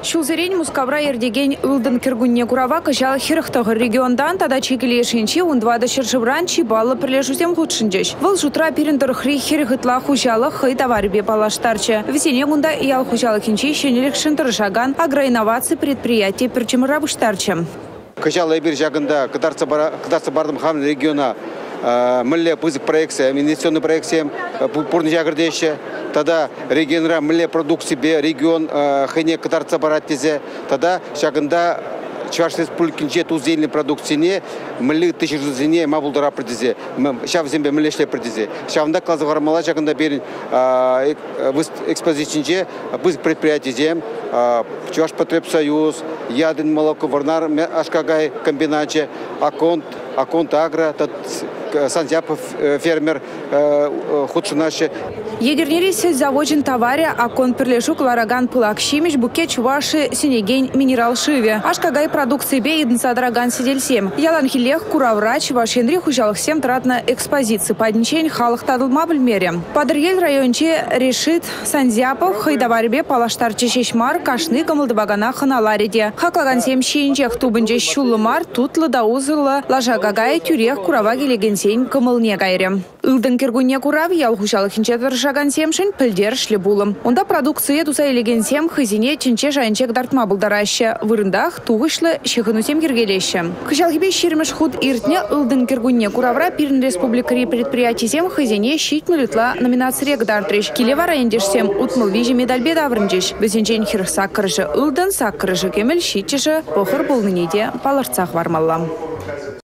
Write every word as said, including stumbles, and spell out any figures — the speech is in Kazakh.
Шулзерень мускавра ердеген ылдын киргунне курава кыжал хирықтығы региондан тада чекелешінче ундвада шыршыбран чибалы пірлешусем худшынчеш. Выл жутра періндір хри хирғытла хужалы хый товарбе палаштарчы. Весене гунда иял хужалы хинче шенелік шынтырышаган агроинновации предприятия перчимыра бұштарчы. Кыжал эбир жагында кыдарца бардым хам региона милле пызык проекция, инвестиционный проекция, пурны жагырдеші. Тогда регионра милле продукции бе регион хэне кыдарца барат тезе. Тогда жагында Чувашской республики туз зелень продукции милле тысяч зене мабулдара предезе. Шав зембе милле шле предезе. Шавында клазы вармала жагында берин экспозиционже пызык предприятие зем. Чуваш потребсоюз, ядын молоко, варнар ашкагай комбинате, аконт, аконт агро, Санзяпов фермер худшунаше. Егернери сельзаводен товаре акон перлешук лараган пылак щимич буке чуваши синегень минерал шиве. Ашкагай продукции бе идн садраган сидельсем. Ялан хилех кураврач вашенри хужалых сем тратна экспозиции подничень халых тадылма бельмере. Падыргель районче решит Санзяпов хайдаварбе палаштарче шешмар кашны камылдыбагана ханалариде. Хаклаган сем щинчех тубынче щулымар тутлы да узылы лажагагай тюрех курава келегенсень камылне гайре. Илдын киргунне курав ял хужалых инчетер жаган семшин пілдер шлебулым. Онда продукция туса елегенсем хызине чинче жайынчек дартма булдараще. Вырындах туғышлы шехынусем киргелеші. Кыжалхибе шермеш худ иртне илдын киргунне куравра пирн республикари предприятисем хызине щитмылютла номинация гдартриш. Килевара ендешсем утмыл вижи медальбе даврынчеш. Безенчен хирх саккырыжы илдын саккырыжы кемел щитчеші похыр болныниде паларцах вармалла.